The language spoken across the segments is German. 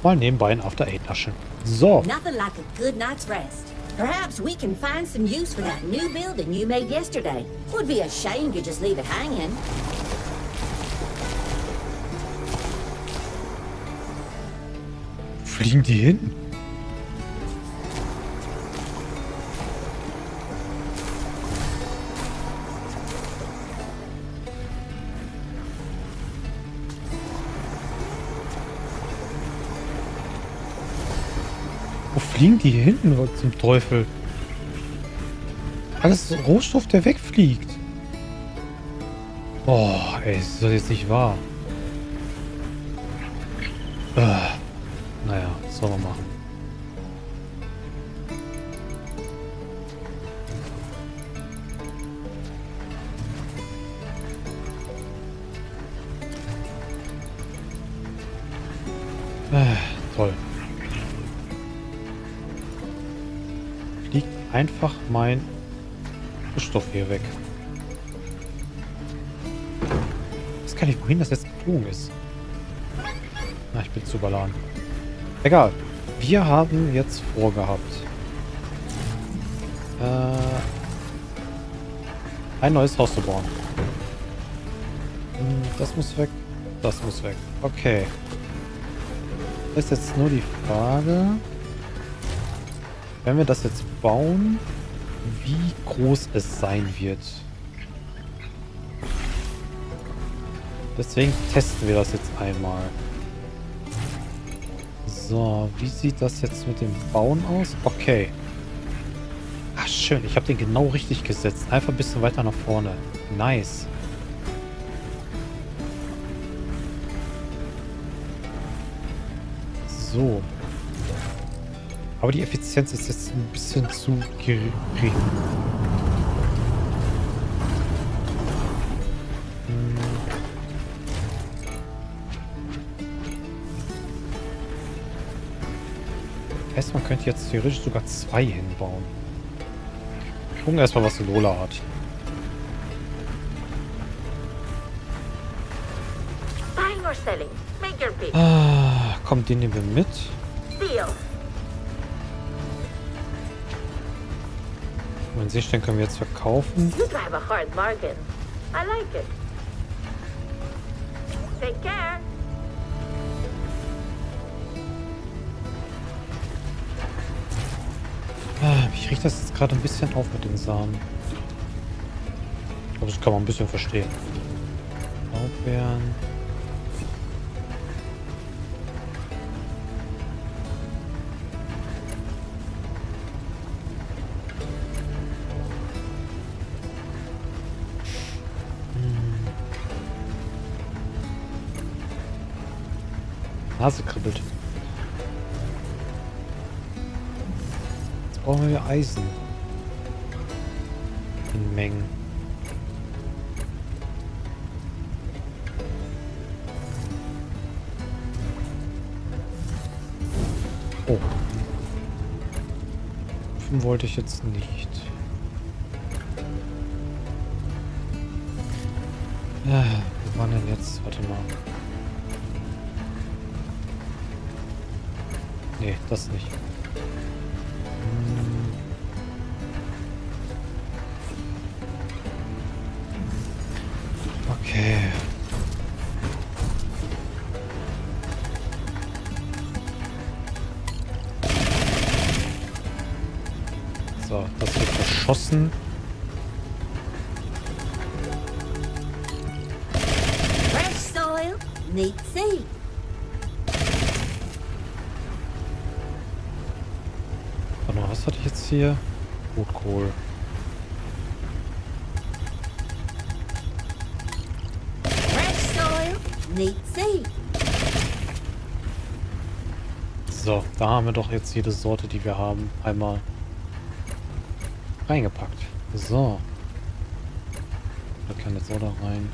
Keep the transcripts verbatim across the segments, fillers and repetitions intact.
mal nebenbei ein After Eight naschen. So. Nothing like a good night's rest. Perhaps we can find some use for that new building you made yesterday. Would be a shame to just leave it hanging. Fliegen die hin? Wo fliegen die hin? Was zum Teufel? Alles Rohstoff, der wegfliegt. Boah, ey, das ist doch jetzt nicht wahr. Äh, naja, was soll man machen? Äh, toll. Fliegt einfach mein Rohstoff hier weg. Ich weiß gar nicht, wohin das jetzt geflogen ist. Na, ich bin zu überladen. Egal. Wir haben jetzt vorgehabt, äh, ein neues Haus zu bauen. Das muss weg. Das muss weg. Okay. Das ist jetzt nur die Frage, wenn wir das jetzt bauen, wie groß es sein wird. Deswegen testen wir das jetzt einmal. So, wie sieht das jetzt mit dem Bauen aus? Okay. Ach, schön. Ich habe den genau richtig gesetzt. Einfach ein bisschen weiter nach vorne. Nice. So. Aber die Effizienz ist jetzt ein bisschen zu gering. Das heißt, man könnte jetzt theoretisch sogar zwei hinbauen. Gucken erstmal, was Lola hat. Buying or selling? Make your pick. Ah, komm, den nehmen wir mit. Deal. Den Seestern können wir jetzt verkaufen. You drive a hard bargain. I like it. Take care. Ah, mich riecht das jetzt gerade ein bisschen auf mit den Samen. Aber das kann man ein bisschen verstehen. Blaubeeren. Nase kribbelt. Jetzt brauchen wir Eisen. In Mengen. Oh. Öfen wollte ich jetzt nicht. Ja, wo waren denn jetzt? Warte mal. Nee, das nicht. Hm. Okay. So, das wird verschossen. Fresh soil, neat seed. Was hatte ich jetzt hier? Rotkohl. Fresh soil, neat seed. So, da haben wir doch jetzt jede Sorte, die wir haben, einmal reingepackt. So. Da kann jetzt auch da rein.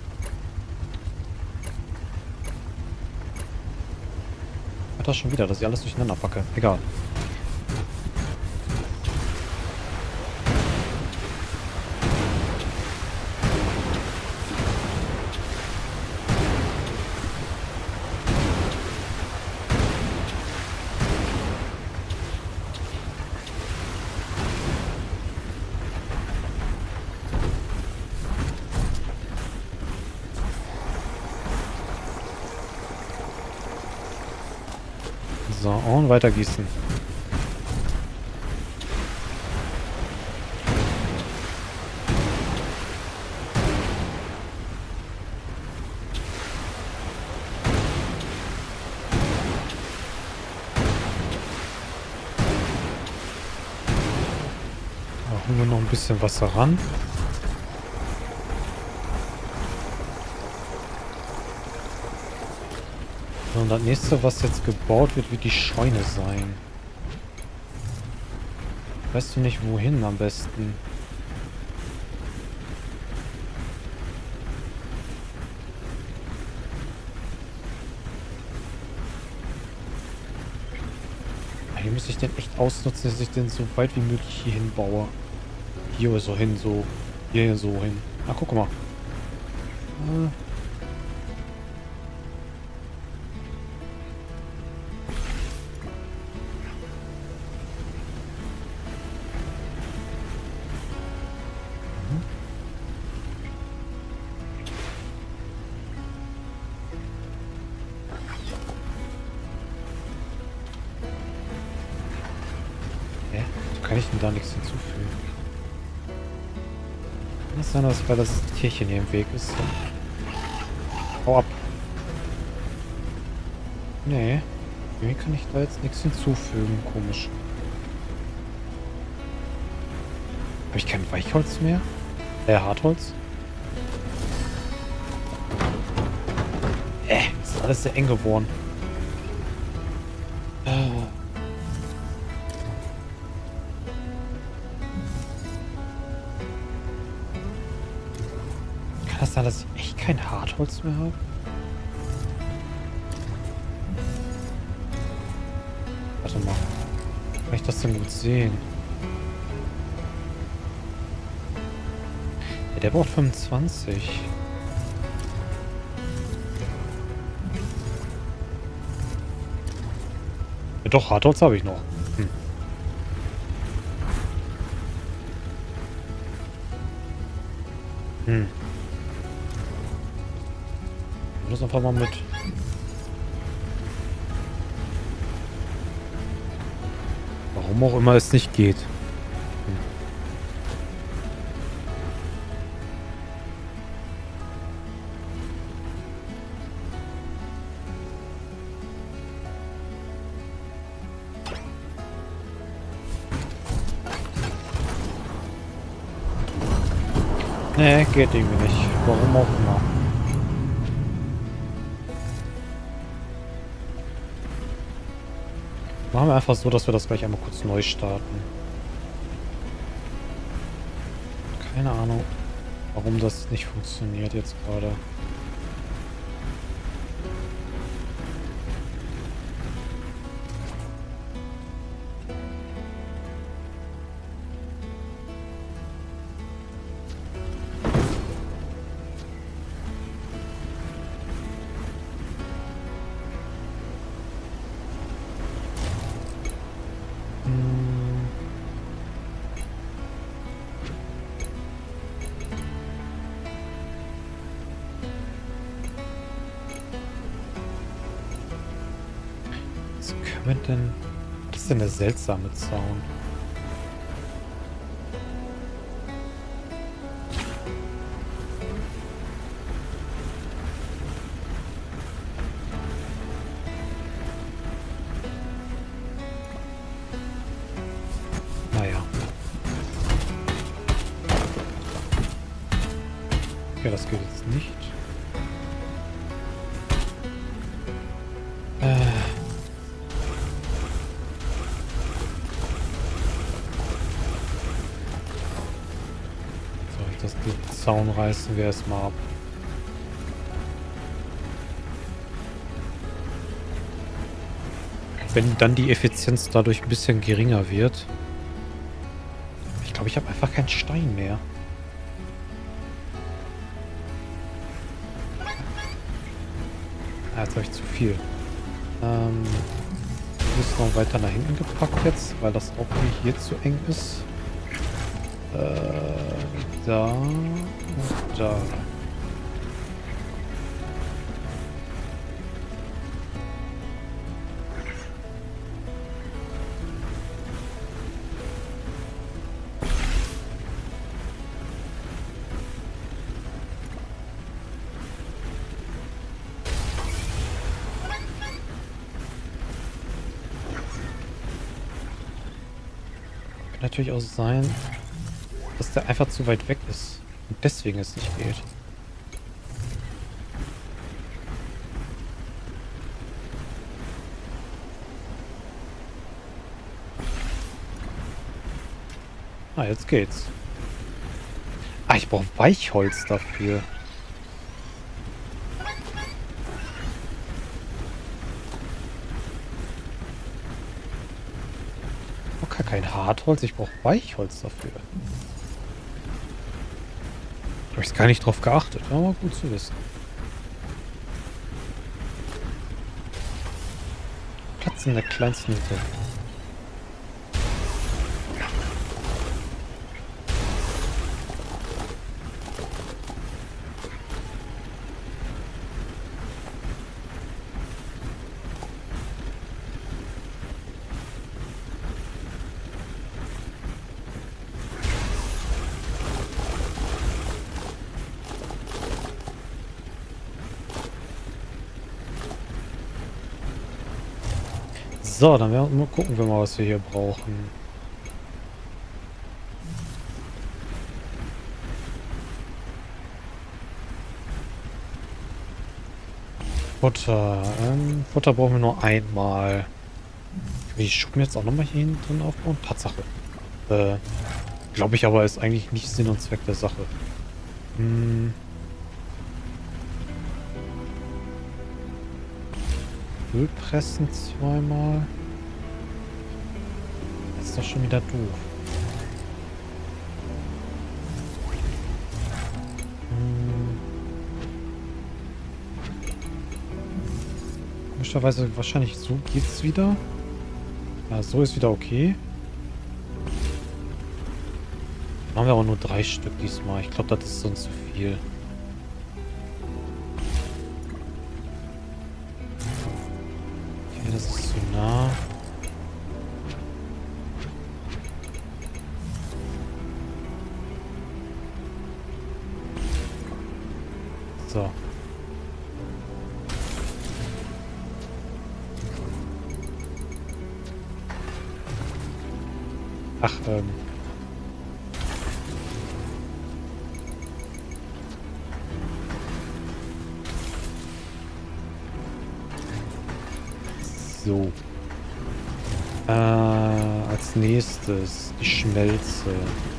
Hat das schon wieder, dass ich alles durcheinander packe. Egal. Und weiter gießen. Da holen wir noch ein bisschen Wasser ran. Und das nächste, was jetzt gebaut wird, wird die Scheune sein. Weißt du nicht, wohin am besten? Hier müsste ich den echt ausnutzen, dass ich den so weit wie möglich hier hinbaue. Hier so hin, so. Hier so hin. Ah, guck mal. Äh. Kann ich denn da nichts hinzufügen? Kann es sein, dass weil das Tierchen hier im Weg ist? Hau ab. Nee. Irgendwie kann ich da jetzt nichts hinzufügen. Komisch. Habe ich kein Weichholz mehr? Äh, Hartholz? Äh, ist alles sehr eng geworden. Kann das sein, dass ich echt kein Hartholz mehr habe? Warte mal. Kann ich das denn gut sehen? Ja, der braucht fünfundzwanzig. Ja, doch, Hartholz habe ich noch. Hm. Hm. Ich muss einfach mal mit. Warum auch immer es nicht geht. Hm. Nee, geht irgendwie nicht. Warum auch immer. Machen wir einfach so, dass wir das gleich einmal kurz neu starten. Keine Ahnung, warum das nicht funktioniert jetzt gerade. Was können wir denn... Was ist denn der seltsame Zaun? Naja. Okay, das geht jetzt nicht. Äh... Das den Zaun reißen wir erstmal ab. Wenn dann die Effizienz dadurch ein bisschen geringer wird. Ich glaube, ich habe einfach keinen Stein mehr. Ah, jetzt habe ich zu viel. Ähm, du bist noch weiter nach hinten gepackt jetzt, weil das auch hier zu eng ist. Äh, da und da. Kann natürlich auch sein, dass der einfach zu weit weg ist und deswegen es nicht geht. Ah, jetzt geht's. Ah, ich brauche Weichholz dafür. Okay, kein Hartholz, ich brauche Weichholz dafür. Habe ich gar nicht drauf geachtet, aber gut zu wissen. Platz in der kleinsten Hütte. So, dann werden wir mal gucken, wir mal, was wir hier brauchen. Futter. Ähm, Futter brauchen wir nur einmal. Will ich Schuppen jetzt auch nochmal hier hinten drin aufbauen? Tatsache. Äh, glaube ich aber, ist eigentlich nicht Sinn und Zweck der Sache. Hm. Ölpressen zweimal. Das ist doch schon wieder doof. Hm. Komischerweise wahrscheinlich so geht's wieder. Ja, so ist wieder okay. Machen wir aber nur drei Stück diesmal. Ich glaube, das ist sonst zu viel. Das ist zu nah. So. Ach, ähm. So. Äh, als nächstes die Schmelze.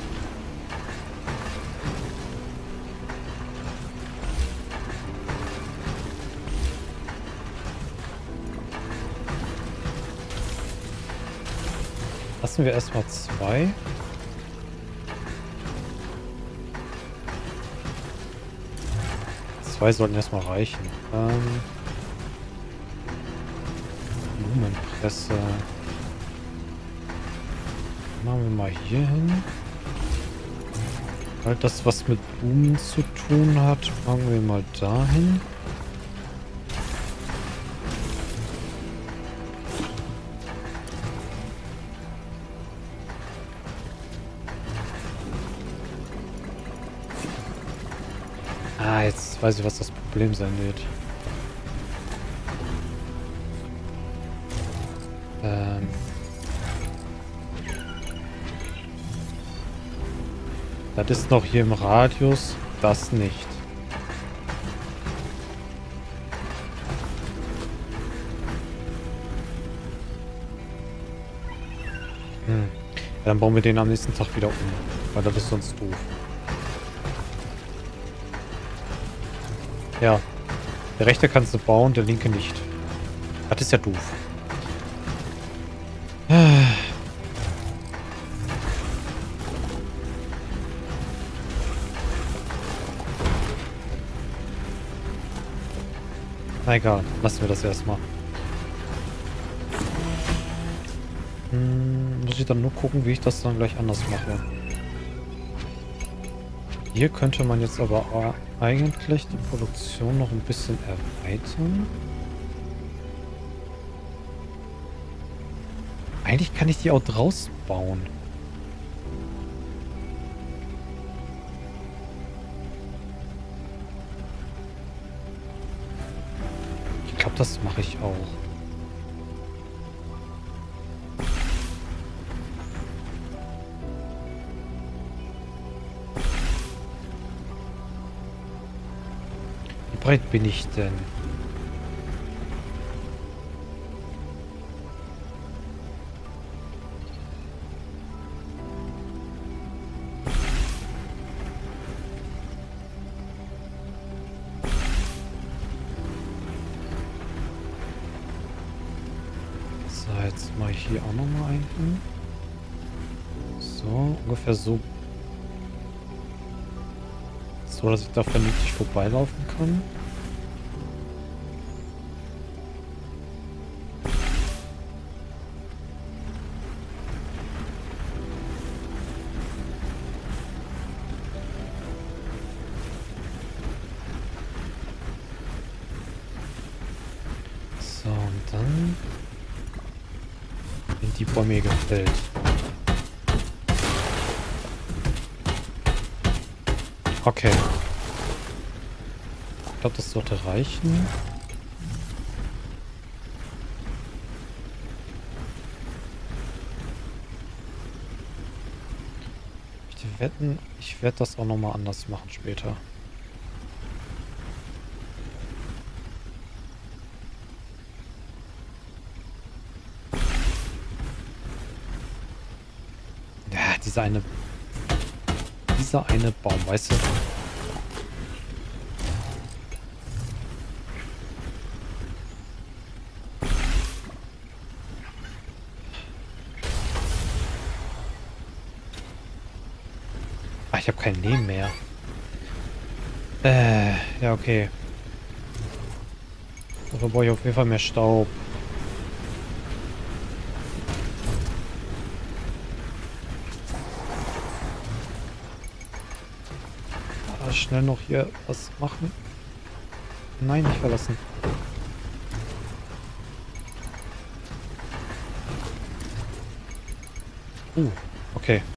Lassen wir erstmal zwei. Zwei sollten erstmal reichen. Ähm. Blumenpresse. Machen wir mal hier hin. Halt das, was mit Blumen zu tun hat, machen wir mal dahin. Ah, jetzt weiß ich, was das Problem sein wird. Ähm. Das ist noch hier im Radius, das nicht. Hm. Ja, dann bauen wir den am nächsten Tag wieder um, weil das ist sonst doof. Ja, der rechte kannst du bauen, der linke nicht. Das ist ja doof. Na egal, lassen wir das erstmal. Hm, muss ich dann nur gucken, wie ich das dann gleich anders mache. Hier könnte man jetzt aber eigentlich die Produktion noch ein bisschen erweitern. Eigentlich kann ich die auch draus bauen. Ich glaube, das mache ich auch. weit bin ich denn? So, jetzt mache ich hier auch nochmal einen hin. So, ungefähr so. So, dass ich da vernünftig vorbeilaufen kann. So, und dann sind die Bäume gefällt. Okay. Ich glaube, das sollte reichen. Ich wette, ich werde das auch nochmal anders machen später. Ja, dieser eine... Dieser eine Baum, weißt du? Ah, ich habe keinen Lehm mehr. Äh, ja, okay. Dafür brauche ich auf jeden Fall mehr Staub. Ah, schnell noch hier was machen. Nein, nicht verlassen. Uh, okay.